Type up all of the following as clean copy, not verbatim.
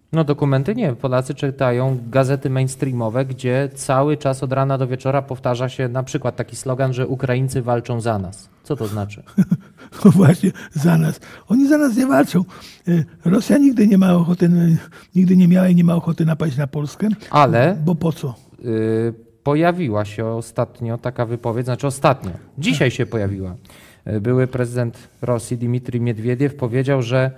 No dokumenty nie. Polacy czytają gazety mainstreamowe, gdzie cały czas od rana do wieczora powtarza się na przykład taki slogan, że Ukraińcy walczą za nas. Co to znaczy? No właśnie, za nas. Oni za nas nie walczą. Rosja nigdy nie ma ochoty, nigdy nie miała i nie ma ochoty napaść na Polskę. Ale bo po co? Pojawiła się ostatnio taka wypowiedź, znaczy ostatnio, dzisiaj się pojawiła. Były prezydent Rosji Dmitrij Miedwiediew powiedział, że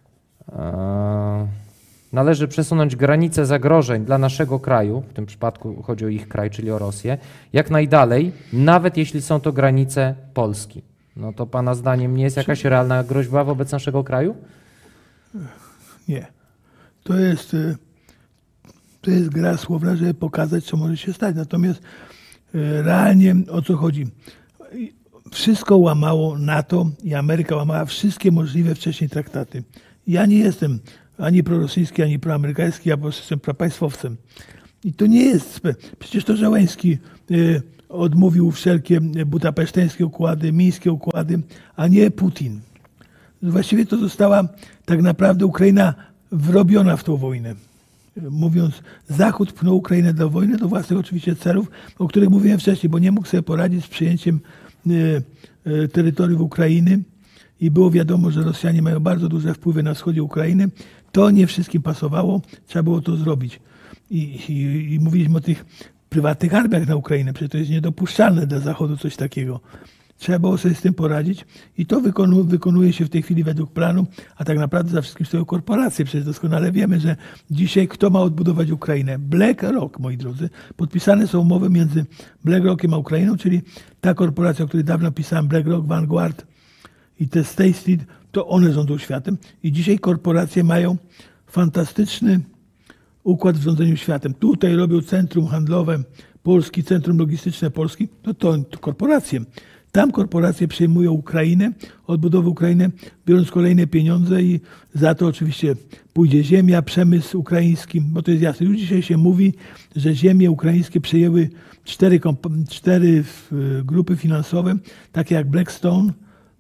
należy przesunąć granice zagrożeń dla naszego kraju, w tym przypadku chodzi o ich kraj, czyli o Rosję, jak najdalej, nawet jeśli są to granice Polski. No to pana zdaniem nie jest jakaś realna groźba wobec naszego kraju? Nie. To jest gra słowna, żeby pokazać, co może się stać. Natomiast realnie o co chodzi? Wszystko łamało NATO i Ameryka łamała wszystkie możliwe wcześniej traktaty. Ja nie jestem ani prorosyjski, ani proamerykański, ja po prostu jestem propaństwowcem. I to nie jest... Przecież to Żeleński odmówił wszelkie budapeszteńskie układy, mińskie układy, a nie Putin. Właściwie to została tak naprawdę Ukraina wrobiona w tą wojnę. Mówiąc, Zachód pchnął Ukrainę do wojny, do własnych oczywiście celów, o których mówiłem wcześniej, bo nie mógł sobie poradzić z przyjęciem terytoriów Ukrainy i było wiadomo, że Rosjanie mają bardzo duże wpływy na wschodzie Ukrainy. To nie wszystkim pasowało, trzeba było to zrobić. I mówiliśmy o tych prywatnych armiach na Ukrainę, przecież to jest niedopuszczalne dla Zachodu coś takiego. Trzeba było sobie z tym poradzić i to wykonuje się w tej chwili według planu, a tak naprawdę za wszystkim stoją korporacje. Przecież doskonale wiemy, że dzisiaj kto ma odbudować Ukrainę? BlackRock, moi drodzy. Podpisane są umowy między BlackRockiem a Ukrainą, czyli ta korporacja, o której dawno pisałem, BlackRock, Vanguard i te State Street, to one rządzą światem i dzisiaj korporacje mają fantastyczny układ w rządzeniu światem. Tutaj robią centrum handlowe Polski, centrum logistyczne Polski, to korporacje. Tam korporacje przejmują Ukrainę, odbudowę Ukrainy, biorąc kolejne pieniądze i za to oczywiście pójdzie ziemia, przemysł ukraiński, bo to jest jasne. Już dzisiaj się mówi, że ziemie ukraińskie przejęły cztery grupy finansowe, takie jak Blackstone,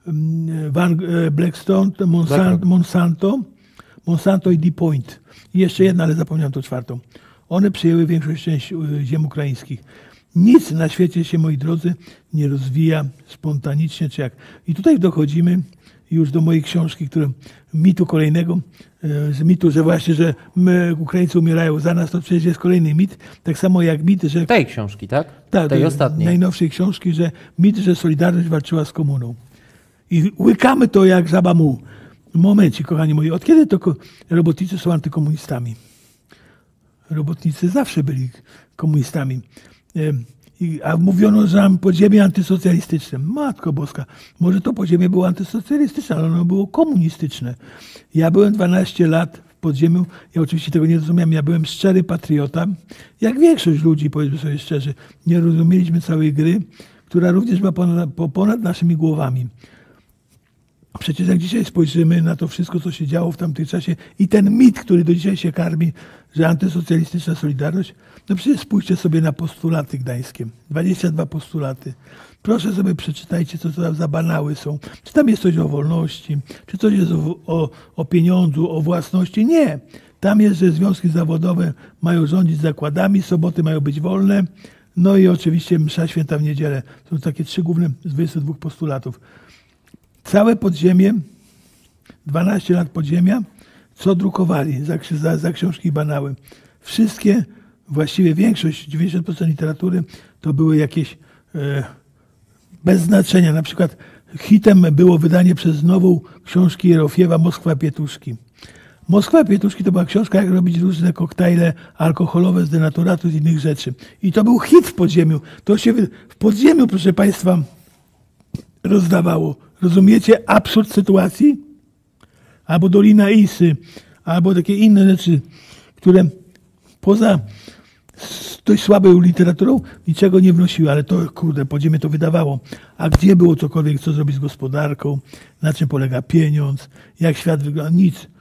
Monsanto i DuPont. I jeszcze jedna, ale zapomniałem tą czwartą. One przejęły większość ziem ukraińskich. Nic na świecie się, moi drodzy, nie rozwija spontanicznie, czy jak. I tutaj dochodzimy już do mojej książki, mitu kolejnego, z mitu, że właśnie, że my, Ukraińcy umierają za nas, to przecież jest kolejny mit. Tak samo jak mit, że... Tej książki, tak? Tak, tej ostatniej. Najnowszej książki, że mit, że Solidarność walczyła z komuną. I łykamy to jak żaba muł. Momencie, kochani moi, od kiedy to robotnicy są antykomunistami? Robotnicy zawsze byli komunistami. A mówiono, że mam podziemie antysocjalistyczne. Matko Boska, może to podziemie było antysocjalistyczne, ale ono było komunistyczne. Ja byłem 12 lat w podziemiu, ja oczywiście tego nie rozumiałem, ja byłem szczery patriota, jak większość ludzi, powiedzmy sobie szczerze. Nie rozumieliśmy całej gry, która również była ponad naszymi głowami. Przecież jak dzisiaj spojrzymy na to wszystko, co się działo w tamtym czasie i ten mit, który do dzisiaj się karmi, że antysocjalistyczna Solidarność, no przecież spójrzcie sobie na postulaty gdańskie. 22 postulaty. Proszę sobie przeczytajcie, co tam za banały są. Czy tam jest coś o wolności, czy coś jest o pieniądzu, o własności. Nie. Tam jest, że związki zawodowe mają rządzić zakładami, soboty mają być wolne, no i oczywiście msza święta w niedzielę. Są takie 3 główne z 22 postulatów. Całe podziemie, 12 lat podziemia, co drukowali za książki i banały. Wszystkie, właściwie większość, 90% literatury to były jakieś bez znaczenia. Na przykład hitem było wydanie przez nową książki Jerofiewa Moskwa Pietuszki. Moskwa Pietuszki to była książka, jak robić różne koktajle alkoholowe z denaturatu, z innych rzeczy. I to był hit w podziemiu. To się w podziemiu, proszę Państwa, rozdawało. Rozumiecie absurd sytuacji? Albo Dolina Isy, albo takie inne rzeczy, które poza dość słabą literaturą niczego nie wnosiły, ale to, kurde, podziemie to wydawało. A gdzie było cokolwiek, co zrobić z gospodarką, na czym polega pieniądz, jak świat wygląda? Nic.